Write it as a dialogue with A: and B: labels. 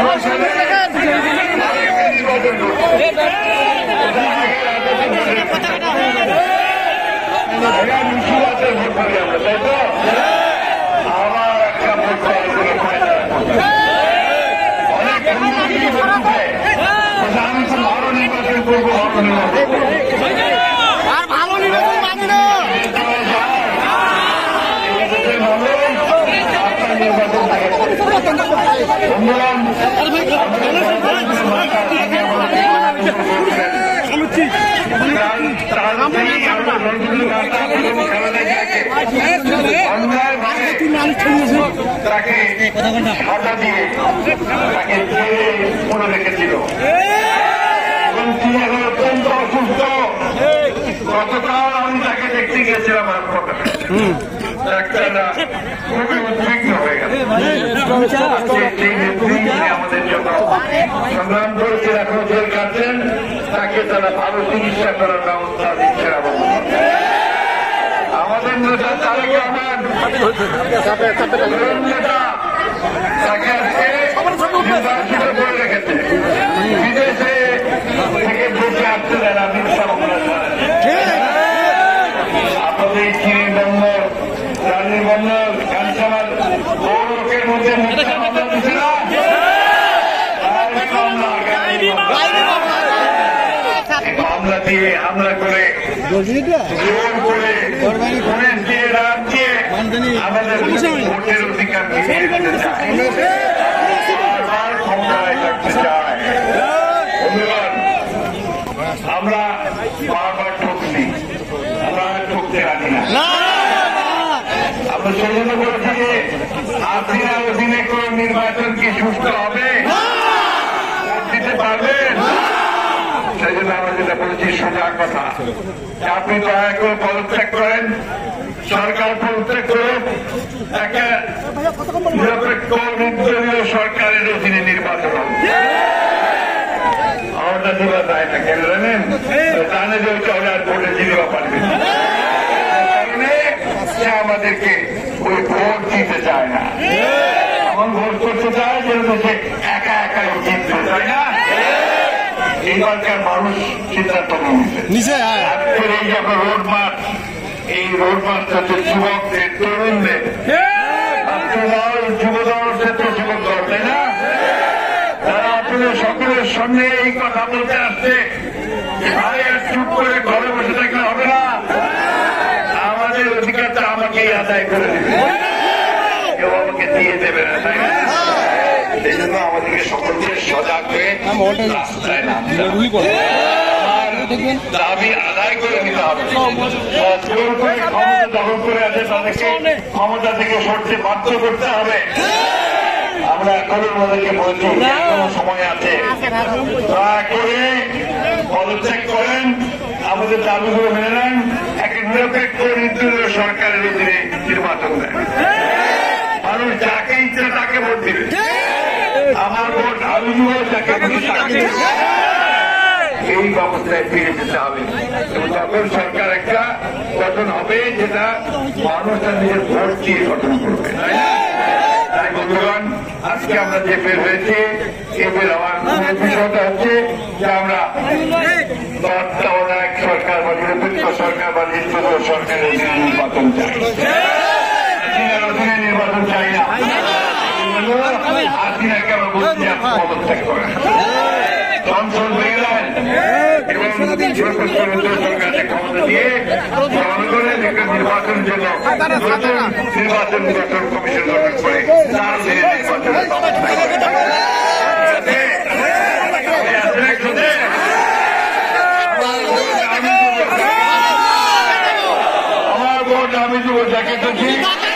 A: তাই তো আবার একটা অনেক আমি তো ভালো নির্বাচন করবো
B: আর ভালো নির্বাচন পাবি না
A: তাকে সাজা দিয়ে তাকে মনে রেখেছিল এবং তিনি এখন অত্যন্ত অসুস্থ। গতকাল আমি তাকে দেখতে গিয়েছিলাম হাসপাতালে, ডাক্তাররা খুবই উদ্বিগ্ন হয়ে গেল। আমাদের জন্য সংগ্রাম করেছেন, এখনো জেল কাটছেন, তাকে তারা ভালো চিকিৎসা করার ব্যবস্থা দিচ্ছে আমাদের নেতা তারেক রহমান নেতা তাকে আজকে নির্বাচিত করে রেখেছে। বিদেশে থেকে বসে আসতে দেন না মিথ্যা মামলা আপনাদের চিনি বন্দর, রানীর বন্দর, কাঞ্চামাল বড়লোকের মধ্যে মিথ্যা মামলা দিচ্ছে না মামলা দিয়ে হামলা করে জোর করে পুলিশ দিয়ে রাত দিয়ে আমাদের ভোটের অধিকার ক্ষমতায় থাকতে চায়। আমরা বারবার ঠকছি, আমরা ঠকতে রাজি না। আমরা সেই জন্য বলেছি যে হাসিনা অধীনে কোন নির্বাচন কি সুস্থ হবে, ভোট দিতে পারবেন? সেই জন্য আমরা যেটা বলেছি সোজা কথা, আপনি দয়া করে পদত্যাগ করেন, সরকার পদত্যাগ করে একটা নিরপেক্ষ নির্দলীয় সরকারের অধীনে নির্বাচন হবে। আমরা দিবা যায় না কেন জানেন? জানে যে ওইটা আর ভোটে জিতবা পারবে না, সে আমাদেরকে ওই ভোট দিতে চায় না। এমন ভোট করতে চায় যেহেতু সে একা একাই জিততে চায় না। এবারকার মানুষ সিদ্ধান্ত নিয়েছে আজকের এই যে আপনার রোড মার্চ, এই রোড মার্চটা হচ্ছে যুবকদের, তরুণদের যুবদল, ক্ষেত্র যুবক দল, তাই না? তারা আপনাদের সকলের সঙ্গে এই কথা বলতে আসছে, চুপ করে ঘরে বসে থাকলে হবে না, আমাদের অধিকারটা আমাকেই আদায় করে দেবে, কেউ আমাকে দিয়ে দেবে না, তাই না? এই জন্য আমাদেরকে সকলকে সজাগ হয়ে রাস্তায় নামতে হবে, দাবি আদায় করে নিতে হবে। ক্ষমতা দখল করে আছে তাদেরকে ক্ষমতা থেকে সরতে বাধ্য করতে হবে। আমরা এখনো আমাদেরকে বলছি এখনো সময় আছে, দয়া করে পদত্যাগ করেন, আমাদের দাবিগুলো মেনে নেন, একটা নিরপেক্ষ নির্দলীয় সরকারের অধীনে নির্বাচন দেন। মানুষ যাকে ইচ্ছে তাকে ভোট দিবে, আমার ভোট আমি দিব, যাকে এই ব্যবস্থায় ফিরে যেতে হবে। এবং তখন সরকার একটা গঠন হবে যেটা মানুষ তার নিজের ভোট দিয়ে গঠন করবে। তাই বন্ধুগণ, আজকে আমরা যে বের হয়েছি, এ বের হওয়ার বিষয়টা হচ্ছে যে আমরা তত্ত্বাবধায়ক সরকার বা নিরপেক্ষ সরকার বা নির্দলীয় সরকারের অধীনে নির্বাচন চাই, অধীনে নির্বাচন চাই না। হাসিনাকে আমরা বলছি পদত্যাগ করেন, সংসদ বেরিয়ে এবং সরকারকে ক্ষমতা দিয়ে জনগণের একটা নির্বাচনের জন্য নির্বাচন কমিশন গঠন করে তার নির্বাচনের আমার ভোট আমি দেবো যাকে খুশি।